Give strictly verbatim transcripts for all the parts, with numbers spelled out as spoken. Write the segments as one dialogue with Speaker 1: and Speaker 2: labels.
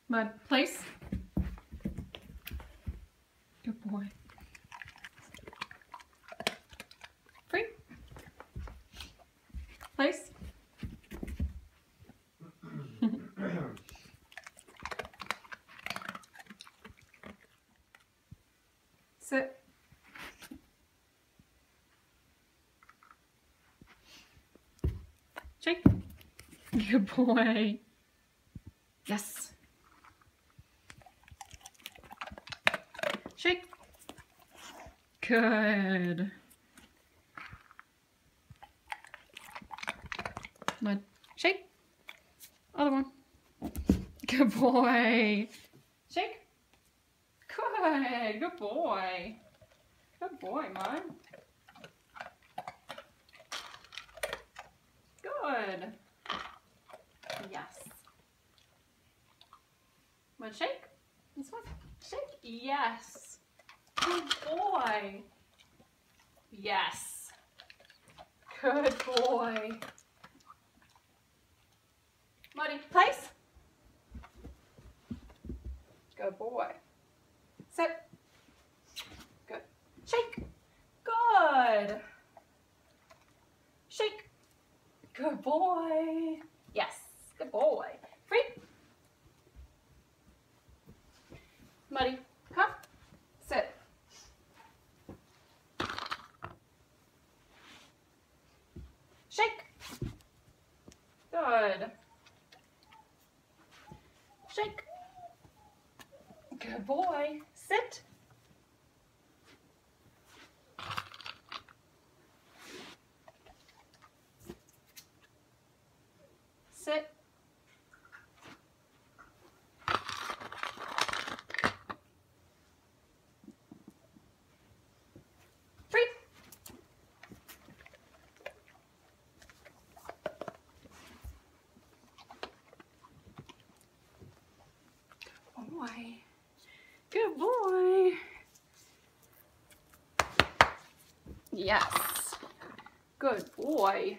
Speaker 1: Mud, place. Good boy. Free. Place. Sit. Shake. Good boy. Yes. Shake. Good. Mud. Shake. Other one. Good boy. Shake. Good. Good boy. Good boy, Mud. Good. Yes. Mud, shake. This one. Shake. Yes. Good boy. Yes. Good boy. Muddy, place. Good boy. Sit. Good. Shake. Good. Shake. Good boy. Yes. Good boy. Free. Muddy, come. Sit. Shake. Good. Shake. Good boy. Sit. Sit. Free. Good boy. Good boy. Yes. Good boy.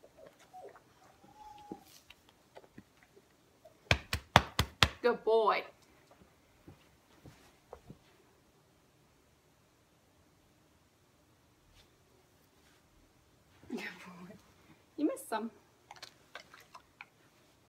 Speaker 1: Good boy.